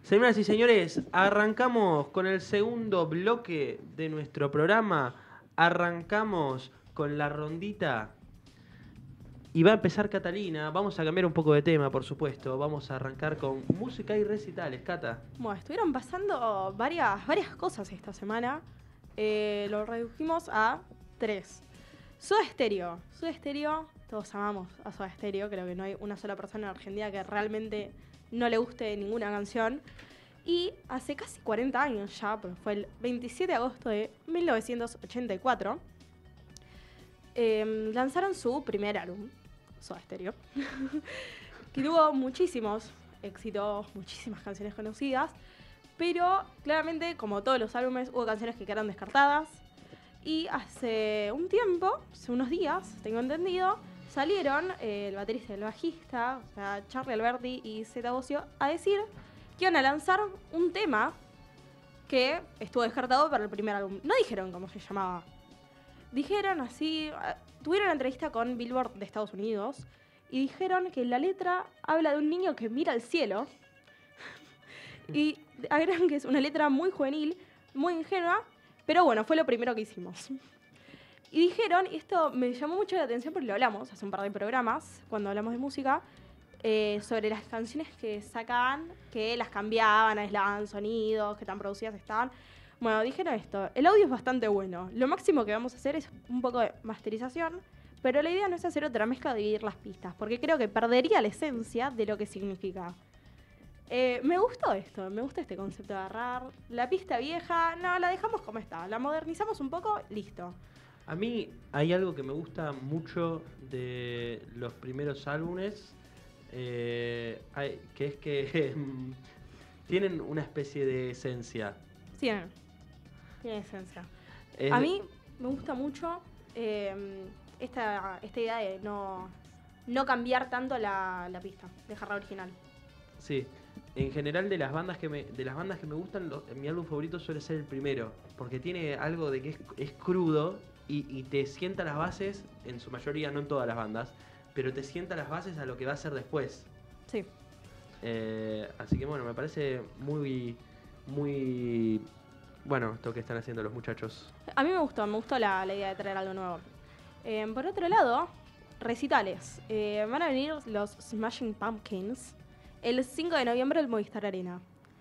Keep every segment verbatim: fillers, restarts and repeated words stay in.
Señoras y señores, arrancamos con el segundo bloque de nuestro programa. Arrancamos con la rondita. Y va a empezar Catalina. Vamos a cambiar un poco de tema, por supuesto. Vamos a arrancar con música y recitales. Cata. Bueno, estuvieron pasando varias, varias cosas esta semana. Eh, lo redujimos a tres. Soda Stereo. Soda Stereo, todos amamos a Soda Stereo. Creo que no hay una sola persona en Argentina que realmente no le guste ninguna canción. Y hace casi cuarenta años ya, porque fue el veintisiete de agosto de mil novecientos ochenta y cuatro, eh, lanzaron su primer álbum, Soda Stereo, que tuvo muchísimos éxitos, muchísimas canciones conocidas, pero claramente, como todos los álbumes, hubo canciones que quedaron descartadas. Y hace un tiempo, hace unos días, tengo entendido, salieron eh, el baterista y el bajista, o sea, Charlie Alberti y Zeta Bosio, a decir que iban a lanzar un tema que estuvo descartado para el primer álbum. No dijeron cómo se llamaba. Dijeron así, tuvieron una entrevista con Billboard de Estados Unidos y dijeron que la letra habla de un niño que mira al cielo y agregan que es una letra muy juvenil, muy ingenua, pero bueno, fue lo primero que hicimos. Y dijeron, y esto me llamó mucho la atención porque lo hablamos hace un par de programas, cuando hablamos de música, eh, sobre las canciones que sacaban, que las cambiaban, aislaban sonidos, que tan producidas estaban. Bueno, dijeron esto, el audio es bastante bueno, lo máximo que vamos a hacer es un poco de masterización, pero la idea no es hacer otra mezcla de dividir las pistas, porque creo que perdería la esencia de lo que significa. Eh, me gustó esto, me gusta este concepto de agarrar la pista vieja, no, la dejamos como está, la modernizamos un poco, listo. A mí hay algo que me gusta mucho de los primeros álbumes, eh, hay, que es que tienen una especie de esencia. Tiene, tiene esencia. Es A de- mí me gusta mucho eh, esta, esta idea de no, no cambiar tanto la, la pista, dejarla original. Sí, en general de las bandas que me, de las bandas que me gustan, lo- mi álbum favorito suele ser el primero, porque tiene algo de que es, es crudo y, y te sienta las bases, en su mayoría, no en todas las bandas, pero te sienta las bases a lo que va a ser después. Sí. Eh, así que bueno, me parece muy, muy bueno esto que están haciendo los muchachos. A mí me gustó, me gustó la, la idea de traer algo nuevo. Eh, por otro lado, recitales. Eh, van a venir los Smashing Pumpkins el cinco de noviembre al Movistar Arena.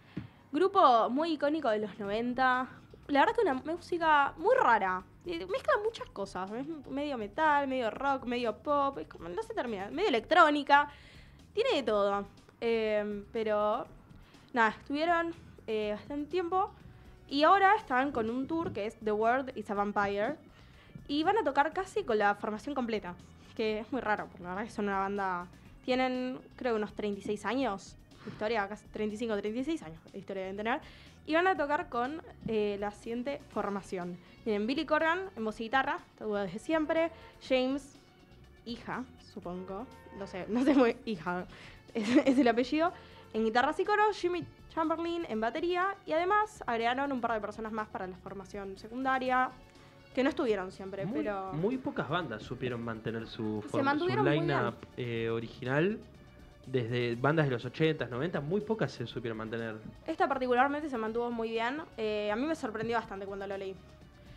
Grupo muy icónico de los noventa. La verdad que una música muy rara. Eh, Mezcla muchas cosas. Es medio metal, medio rock, medio pop. Es como, no se termina. Medio electrónica. Tiene de todo. Eh, pero nada, estuvieron eh, bastante tiempo. Y ahora están con un tour que es The World is a Vampire. Y van a tocar casi con la formación completa. Que es muy raro, porque la verdad que son una banda... Tienen, creo que unos treinta y seis años de historia, casi treinta y cinco, treinta y seis años de historia deben tener. Y van a tocar con eh, la siguiente formación. Tienen Billy Corgan en voz y guitarra, todo desde siempre. James, hija, supongo. No sé, no sé muy... Hija, es, es el apellido. En guitarras y coros, Jimmy Chamberlain en batería. Y además agregaron un par de personas más para la formación secundaria. Que no estuvieron siempre, Muy, pero... muy pocas bandas supieron mantener su, Se forma- su mantuvieron muy line-up eh, original. Desde bandas de los ochentas, noventas, muy pocas se supieron mantener. Esta particularmente se mantuvo muy bien. Eh, a mí me sorprendió bastante cuando lo leí.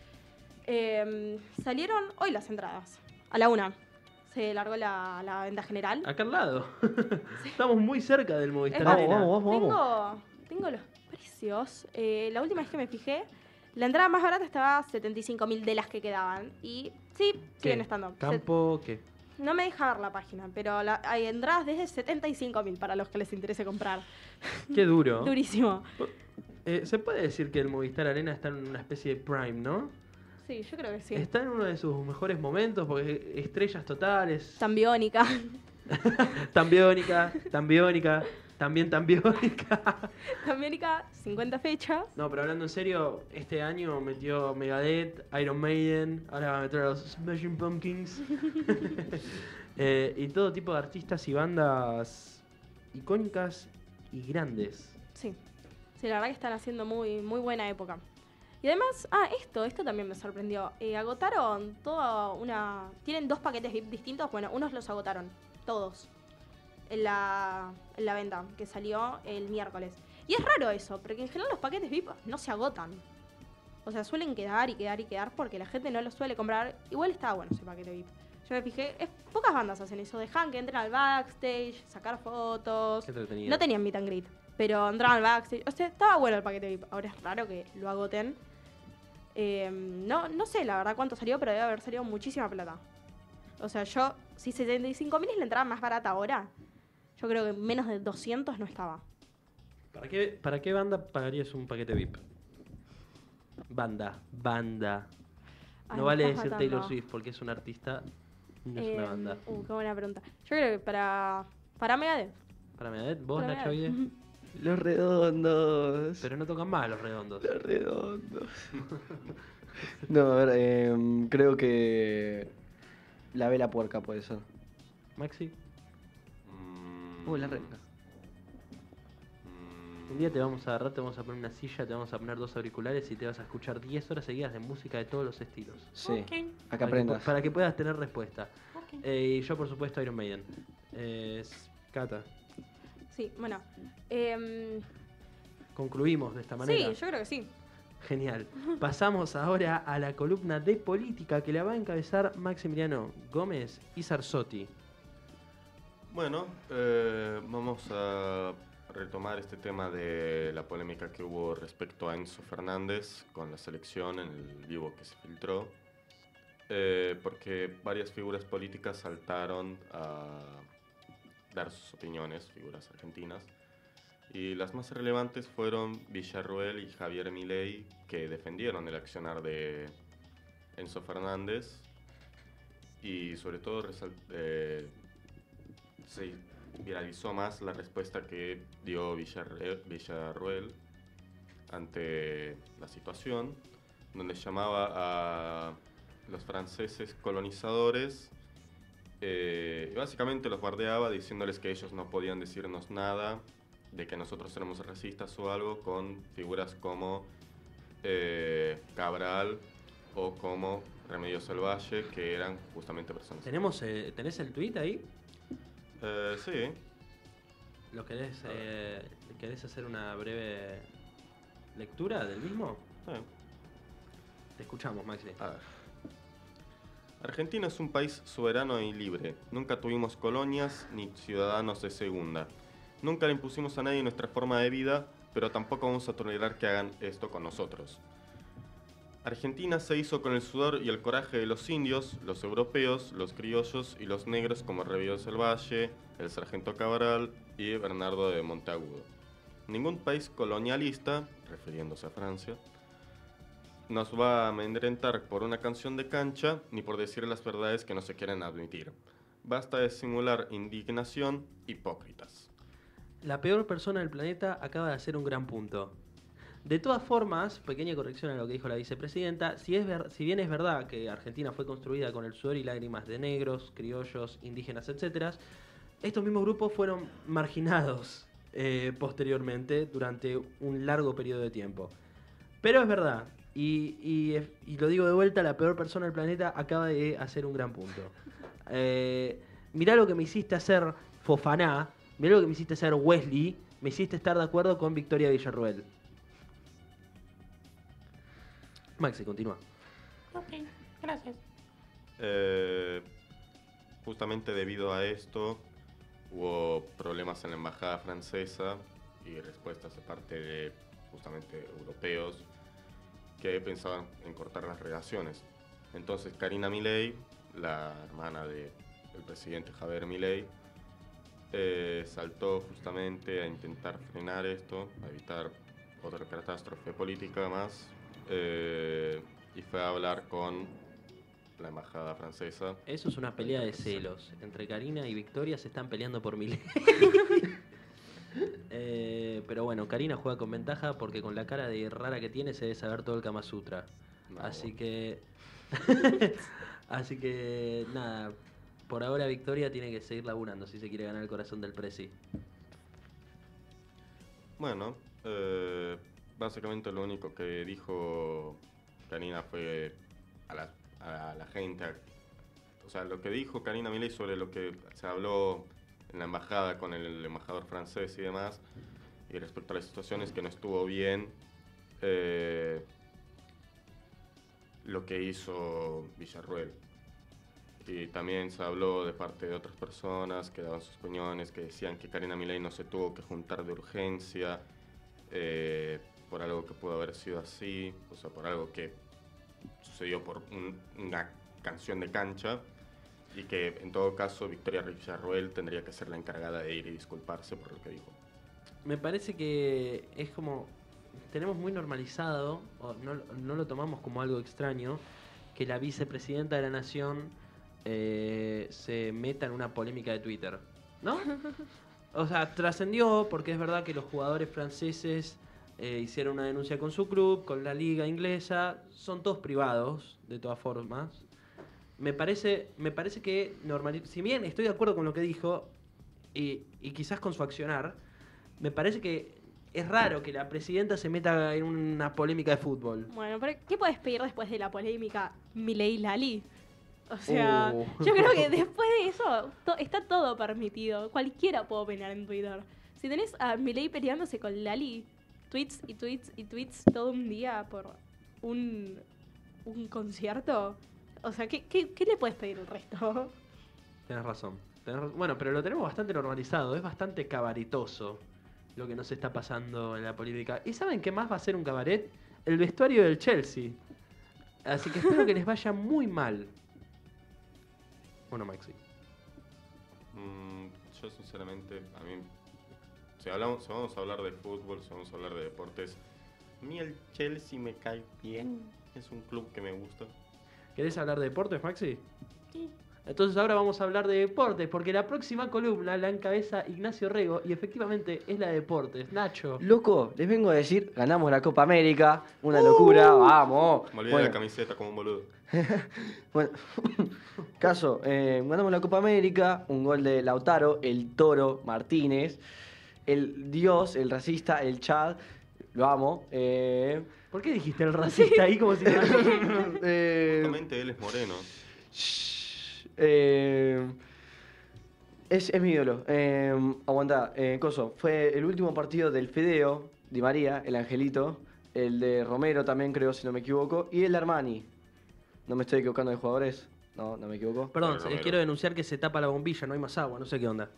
Eh, salieron hoy las entradas, a la una. Se largó la, la venta general. Acá al lado. Estamos muy cerca del Movistar Es más, Arena. vamos, vamos. Tengo, tengo los precios. Eh, la última vez que me fijé, la entrada más barata estaba setenta y cinco mil de las que quedaban. Y sí, ¿Qué? siguen estando. Campo, ¿qué? Se- no me deja ver la página, pero la- hay entradas desde setenta y cinco mil para los que les interese comprar. Qué duro. Durísimo. Eh, se puede decir que el Movistar Arena está en una especie de prime, ¿no? Sí, yo creo que sí. Está en uno de sus mejores momentos porque estrellas totales. Tan biónica. Tan biónica, tan biónica, también tan biónica. Tan biónica, cincuenta fechas. No, pero hablando en serio, este año metió Megadeth, Iron Maiden, ahora va a meter a los Smashing Pumpkins. Eh, y todo tipo de artistas y bandas icónicas y grandes. Sí. Sí, la verdad que están haciendo muy, muy buena época. Y además, ah, esto, esto también me sorprendió. Eh, agotaron toda una... Tienen dos paquetes V I P distintos. Bueno, unos los agotaron, todos. En la, en la venta, que salió el miércoles. Y es raro eso, porque en general los paquetes V I P no se agotan. O sea, suelen quedar y quedar y quedar porque la gente no los suele comprar. Igual estaba bueno ese paquete V I P. Yo me fijé, es, pocas bandas hacen eso. Dejan que entren al backstage, sacar fotos. Qué entretenido. No tenían meet and greet, pero entraban al backstage. O sea, estaba bueno el paquete V I P. Ahora es raro que lo agoten. Eh, no, no sé la verdad cuánto salió, pero debe haber salido muchísima plata. O sea, yo, si setenta y cinco mil es la entrada más barata ahora, yo creo que menos de doscientos no estaba. ¿Para qué, ¿Para qué banda pagarías un paquete V I P? Banda, banda. Ay, No me vale estás decir Taylor matando. Swift porque es un artista, no es Eh, una banda. Uh, qué buena pregunta. Yo creo que para, para Megadeth. Para Megadeth, vos, Para Nacho Megadeth. Vide. Los redondos. Pero no tocan más los redondos. Los redondos. No, a ver, eh, creo que la vela puerca puede ser. Maxi, Uh, la renga. un día te vamos a agarrar, te vamos a poner una silla, te vamos a poner dos auriculares y te vas a escuchar diez horas seguidas de música de todos los estilos. Sí, Ok. acá Para que, aprendas. pu- para que puedas tener respuesta. Eh, y yo, por supuesto, Iron Maiden. Eh, s- Cata, Sí, bueno. em, concluimos de esta manera. sí, yo creo que sí. Genial. Pasamos ahora a la columna de política que la va a encabezar Maximiliano Gómez y Sarzotti. Bueno, eh, vamos a retomar este tema de la polémica que hubo respecto a Enzo Fernández con la selección en el vivo que se filtró, eh, porque varias figuras políticas saltaron a dar sus opiniones, figuras argentinas, y las más relevantes fueron Villarruel y Javier Milei, que defendieron el accionar de Enzo Fernández y sobre todo resal- eh, se viralizó más la respuesta que dio Villarre- Villarruel ante la situación, donde llamaba a los franceses colonizadores eh, y básicamente los bardeaba diciéndoles que ellos no podían decirnos nada, de que nosotros éramos racistas o algo, con figuras como eh, Cabral o como Remedios del Valle, que eran justamente personas. ¿Tenemos, eh, ¿Tenés el tweet ahí? Eh, sí. ¿Lo querés, eh, ¿Querés hacer una breve lectura del mismo? sí. Te escuchamos, Maxi. A ver. Argentina es un país soberano y libre. Nunca tuvimos colonias ni ciudadanos de segunda. Nunca le impusimos a nadie nuestra forma de vida, pero tampoco vamos a tolerar que hagan esto con nosotros. Argentina se hizo con el sudor y el coraje de los indios, los europeos, los criollos y los negros como Remedios del Valle, el sargento Cabral y Bernardo de Monteagudo. Ningún país colonialista, refiriéndose a Francia, nos va a amedrentar por una canción de cancha ni por decir las verdades que no se quieren admitir. Basta de simular indignación, hipócritas. La peor persona del planeta acaba de hacer un gran punto. De todas formas, pequeña corrección a lo que dijo la vicepresidenta, si, es ver- si bien es verdad que Argentina fue construida con el sudor y lágrimas de negros, criollos, indígenas, etcétera, estos mismos grupos fueron marginados eh, posteriormente durante un largo periodo de tiempo. Pero es verdad, y, y, es- y lo digo de vuelta, la peor persona del planeta acaba de hacer un gran punto. Eh, mirá lo que me hiciste hacer Fofaná, mirá lo que me hiciste hacer Wesley, me hiciste estar de acuerdo con Victoria Villarruel. Maxi, continúa. Ok, gracias. Eh, justamente debido a esto hubo problemas en la embajada francesa y respuestas de parte de justamente europeos que pensaban en cortar las relaciones. Entonces Karina Milei, la hermana del presidente Javier Milei, eh, saltó justamente a intentar frenar esto, a evitar otra catástrofe política más, eh, y fue a hablar con la embajada francesa. Eso es una pelea de celos. Entre Karina y Victoria se están peleando por Milei. eh, pero bueno, Karina juega con ventaja porque con la cara de rara que tiene se debe saber todo el Kama Sutra. No, Así que... Así que nada, por ahora Victoria tiene que seguir laburando si se quiere ganar el corazón del presi. Bueno, eh, básicamente lo único que dijo Karina fue a la, a la gente, a- o sea, lo que dijo Karina Milei sobre lo que se habló en la embajada con el embajador francés y demás, Y respecto a las situaciones que no estuvo bien, eh, lo que hizo Villarruel. Y también se habló de parte de otras personas que daban sus opiniones, que decían que Karina Milei no se tuvo que juntar de urgencia eh, por algo que pudo haber sido así, o sea, por algo que sucedió por un- una canción de cancha, y que en todo caso Victoria Villarruel tendría que ser la encargada de ir y disculparse por lo que dijo. Me parece que es como. Tenemos muy normalizado, o no, no lo tomamos como algo extraño, que la vicepresidenta de la nación eh, se meta en una polémica de Twitter, ¿no? O sea, trascendió porque es verdad que los jugadores franceses eh, hicieron una denuncia con su club, con la liga inglesa, son todos privados, de todas formas. Me parece, me parece que normali- si bien estoy de acuerdo con lo que dijo, y, y quizás con su accionar, me parece que es raro que la presidenta se meta en una polémica de fútbol. Bueno, pero ¿qué puedes pedir después de la polémica Milei Lali? O sea, Uh. yo creo que después de eso to- está todo permitido. Cualquiera puede opinar en Twitter. Si tenés a Milei peleándose con Lali, tweets y tweets y tweets todo un día por un, un concierto, o sea, ¿qué, qué, qué le puedes pedir al resto? Tenés razón. tenés razón. Bueno, pero lo tenemos bastante normalizado, es bastante cabaretoso lo que nos está pasando en la política. ¿Y saben qué más va a ser un cabaret? El vestuario del Chelsea. Así que espero que les vaya muy mal. Bueno, Maxi. Mm, yo sinceramente, a mí, si, hablamos, si vamos a hablar de fútbol, si vamos a hablar de deportes, a mí el Chelsea me cae bien, es un club que me gusta. ¿Querés hablar de deportes, Maxi? Sí. Entonces ahora vamos a hablar de deportes, porque la próxima columna la encabeza Ignacio Rego y efectivamente es la de deportes. Nacho. Loco, les vengo a decir, ganamos la Copa América, una locura, vamos. Me olvidé Bueno, la camiseta como un boludo. bueno, caso, eh, ganamos la Copa América, un gol de Lautaro, el Toro Martínez, el Dios, el racista, el Chad, lo amo. Eh, ¿Por qué dijiste el racista ahí como si... eh, Justamente él es moreno. shh, eh, es, es mi ídolo. Eh, aguantá, eh, Coso, fue el último partido del Fedeo, Di María, el Angelito, el de Romero también creo, si no me equivoco, y el de Armani. ¿No me estoy equivocando de jugadores? No, no me equivoco. Perdón, Bueno, eh, Romero. quiero denunciar que se tapa la bombilla, no hay más agua, no sé qué onda.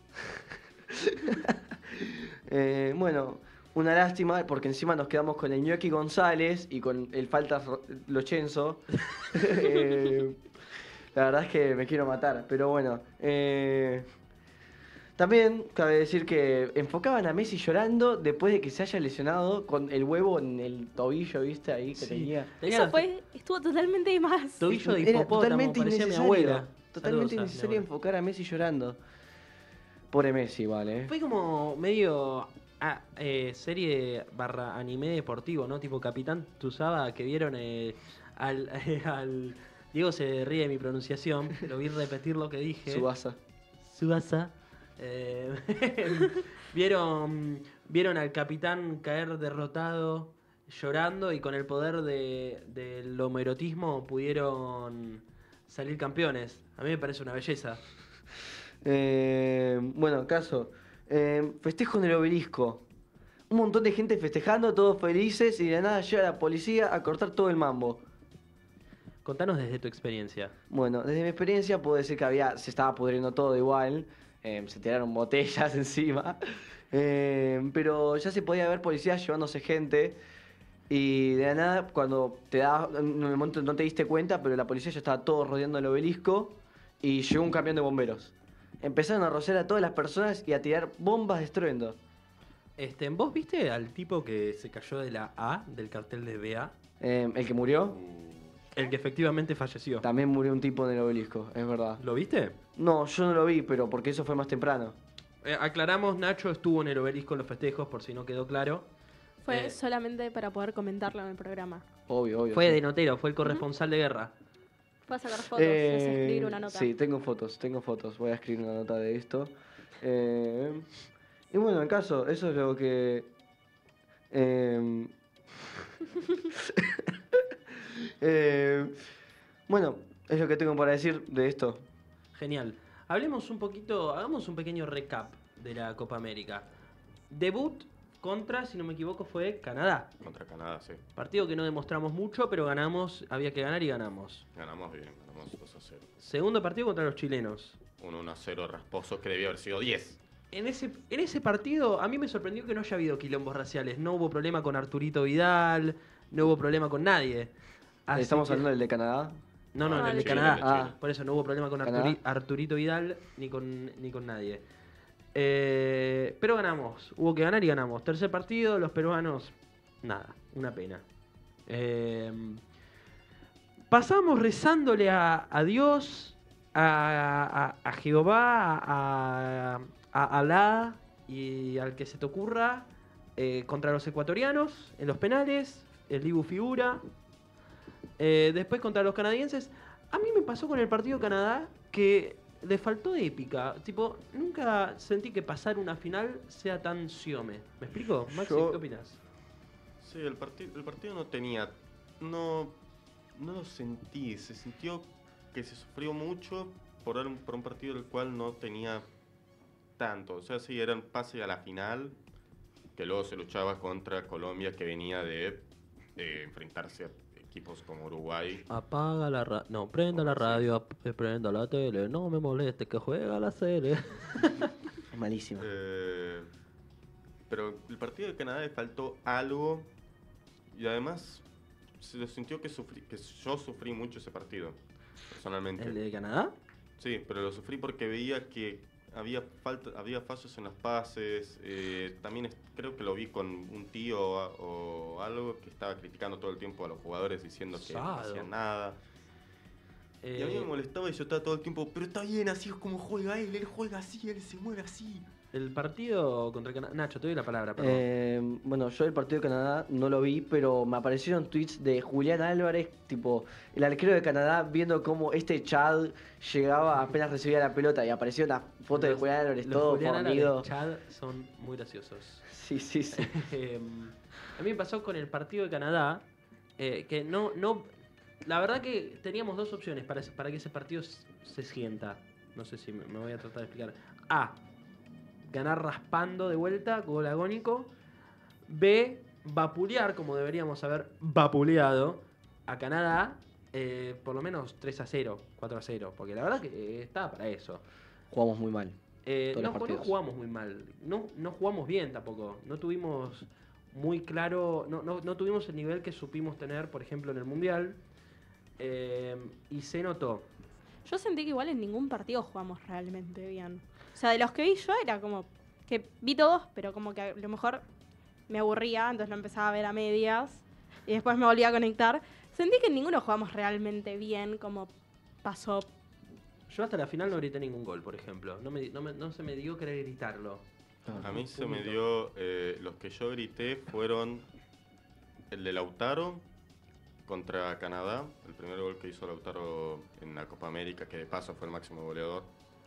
Eh, bueno, una lástima porque encima nos quedamos con el Ñoqui González y con el Faltas Ro- Lochenzo. Eh, la verdad es que me quiero matar, pero bueno. eh, también cabe decir que enfocaban a Messi llorando después de que se haya lesionado con el huevo en el tobillo, ¿viste? Ahí que Sí. tenía. Tenía Eso fue, estuvo totalmente de más. tobillo de Era hipopótamo, totalmente parecía mi innecesario. abuela. Totalmente Saludos a mi innecesario abuela. enfocar a Messi llorando. Pobre Messi, vale. Fue como medio ah, eh, serie barra anime deportivo, ¿no? Tipo Capitán Tsubasa, que vieron eh, al, al... Diego se ríe de mi pronunciación, lo vi repetir lo que dije. Subasa. Tsubasa. Eh, vieron, vieron al capitán caer derrotado, llorando, y con el poder de, del homoerotismo pudieron salir campeones. A mí me parece una belleza. Eh, bueno, caso. Eh, festejo en el obelisco. Un montón de gente festejando, todos felices, y de la nada llega la policía a cortar todo el mambo. Contanos desde tu experiencia. Bueno, desde mi experiencia puedo decir que había, se estaba pudriendo todo igual. eh, se tiraron botellas encima. eh, pero ya se podía ver policías llevándose gente. Y de la nada, cuando te das, en el momento no te diste cuenta, pero la policía ya estaba todo rodeando el obelisco. Y llegó un camión de bomberos. Empezaron a rociar a todas las personas y a tirar bombas de estruendo. Este, ¿vos viste al tipo que se cayó de la A, del cartel de B A? Eh, el que murió, El que efectivamente falleció. también murió un tipo en el obelisco, es verdad. ¿Lo viste? No, yo no lo vi, pero porque eso fue más temprano. Eh, aclaramos, Nacho estuvo en el obelisco en los festejos, por si no quedó claro. Fue Eh. solamente para poder comentarlo en el programa. Obvio, obvio. Fue sí. de notero, fue el corresponsal de guerra. Fue a sacar fotos, Eh, es escribir una nota. Sí, tengo fotos, tengo fotos. Voy a escribir una nota de esto. Eh, y bueno, en caso, eso es lo que... eh, eh, bueno, es lo que tengo para decir de esto. Genial. Hablemos un poquito, hagamos un pequeño recap de la Copa América. Debut contra, si no me equivoco, fue Canadá. Contra Canadá, sí. Partido que no demostramos mucho, pero ganamos, había que ganar y ganamos. Ganamos bien, ganamos dos a cero. Segundo partido contra los chilenos. Un uno a cero rasposo que debió haber sido diez. En ese, en ese partido a mí me sorprendió que no haya habido quilombos raciales. No hubo problema con Arturito Vidal, no hubo problema con nadie. Así ¿Estamos que- hablando del de Canadá? No, no, Ah, en el de de Chile, Canadá. de Ah, Chile. por eso no hubo problema con ¿Canadá? Arturi- Arturito Vidal ni con, ni con nadie. Eh, pero ganamos. Hubo que ganar y ganamos. Tercer partido, los peruanos, nada, una pena. Eh, pasamos rezándole a, a Dios, a, a- a Jehová, a, a Alá y al que se te ocurra eh, contra los ecuatorianos en los penales. El Dibu figura. Eh, después contra los canadienses. A mí me pasó con el partido de Canadá que le faltó épica. Tipo, nunca sentí que pasar una final sea tan siome. ¿Me explico? Maxi, Yo- ¿qué opinas? Sí, el, parti- el partido no tenía. No, no lo sentí. Se sintió que se sufrió mucho por un, por un partido del cual no tenía tanto. O sea, sí, era un pase a la final. Que luego se luchaba contra Colombia, que venía de eh, enfrentarse a equipos como Uruguay. Apaga la radio. No, prenda la radio, ap- prenda la tele. No me moleste que juega la serie. Es malísima. Eh, pero el partido de Canadá le faltó algo y además se lo sintió que, sufrí, que yo sufrí mucho ese partido, personalmente. ¿El de Canadá? Sí, pero lo sufrí porque veía que había falta, había fallos en los pases. Eh, también es- creo que lo vi con un tío o, o algo que estaba criticando todo el tiempo a los jugadores diciendo que no Sado. hacían nada. Y a mí Eh, me molestaba y yo estaba todo el tiempo, pero está bien, así es como juega él, él juega así, él se mueve así. el partido contra Canadá. Nacho, te doy la palabra, perdón. Eh, bueno, yo el partido de Canadá no lo vi, pero me aparecieron tweets de Julián Álvarez, tipo, el arquero de Canadá, viendo cómo este Chad llegaba apenas recibía la pelota y apareció la foto de Los- Julián Álvarez, los todo Julián Álvarez fornido. Chad son muy graciosos. Sí, sí, sí. Eh, a mí me pasó con el partido de Canadá, eh, que no, no, la verdad que teníamos dos opciones para, ese- para que ese partido s- se sienta. No sé si me, me voy a tratar de explicar. A, ganar raspando de vuelta, gol agónico. B, vapulear, como deberíamos haber vapuleado a Canadá, eh, por lo menos tres a cero, cuatro a cero, porque la verdad que eh, estaba para eso. Jugamos muy mal. Eh, Todos no, los no partidos. jugamos muy mal, no, no jugamos bien tampoco, no tuvimos muy claro, no, no, no tuvimos el nivel que supimos tener, por ejemplo, en el Mundial, eh, y se notó. Yo sentí que igual en ningún partido jugamos realmente bien. O sea, de los que vi yo era como que vi todos, pero como que a lo mejor me aburría, entonces lo empezaba a ver a medias y después me volvía a conectar. Sentí que en ninguno jugamos realmente bien como pasó. Yo hasta la final no grité ningún gol, por ejemplo, no, me, no, me- no se me dio querer gritarlo. A mí se me Punto. dio, eh, los que yo grité fueron el de Lautaro contra Canadá, el primer gol que hizo Lautaro en la Copa América, que de paso fue el máximo goleador,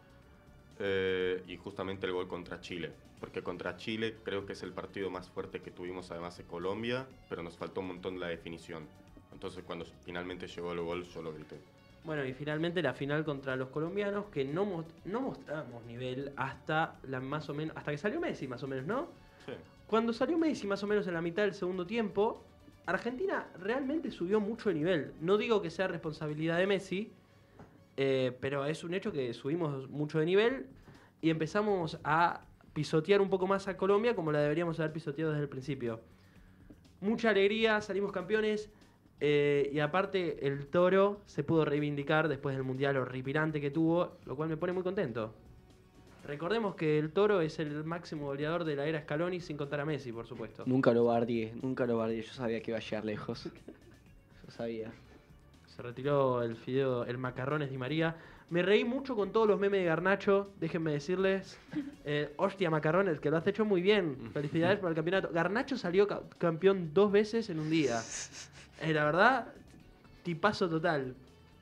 eh, y justamente el gol contra Chile, porque contra Chile creo que es el partido más fuerte que tuvimos además de Colombia, pero nos faltó un montón la definición. Entonces cuando finalmente llegó el gol yo lo grité. Bueno, y finalmente la final contra los colombianos, que no, mos- no mostramos nivel hasta la más o menos, hasta que salió Messi, más o menos, ¿no? Sí. Cuando salió Messi más o menos en la mitad del segundo tiempo, Argentina realmente subió mucho de nivel. No digo que sea responsabilidad de Messi, eh, pero es un hecho que subimos mucho de nivel y empezamos a pisotear un poco más a Colombia como la deberíamos haber pisoteado desde el principio. Mucha alegría, salimos campeones, eh, y aparte el Toro se pudo reivindicar después del Mundial horripilante que tuvo, lo cual me pone muy contento. Recordemos que el Toro es el máximo goleador de la era Scaloni, sin contar a Messi, por supuesto. Nunca lo bardié, nunca lo bardié. Yo sabía que iba a llegar lejos. Yo sabía. Se retiró el fideo, el macarrones Di María. Me reí mucho con todos los memes de Garnacho, déjenme decirles. Eh, hostia, macarrones, que lo has hecho muy bien. Felicidades por el campeonato. Garnacho salió ca- campeón dos veces en un día. Eh, la verdad, tipazo total.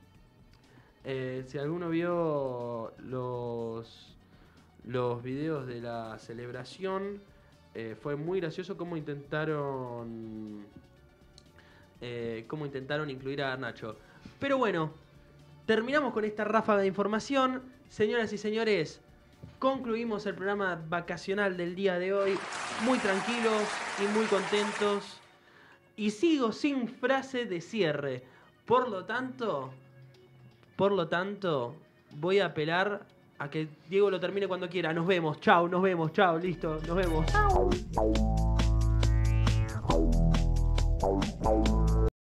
Eh, si alguno vio los, los videos de la celebración, eh, fue muy gracioso cómo intentaron eh, cómo intentaron incluir a Garnacho. Pero bueno, terminamos con esta ráfaga de información. Señoras y señores, concluimos el programa vacacional del día de hoy. Muy tranquilos y muy contentos. Y sigo sin frase de cierre. Por lo tanto, por lo tanto, voy a apelar a que Diego lo termine cuando quiera. Nos vemos, chau, nos vemos, chau, listo, nos vemos.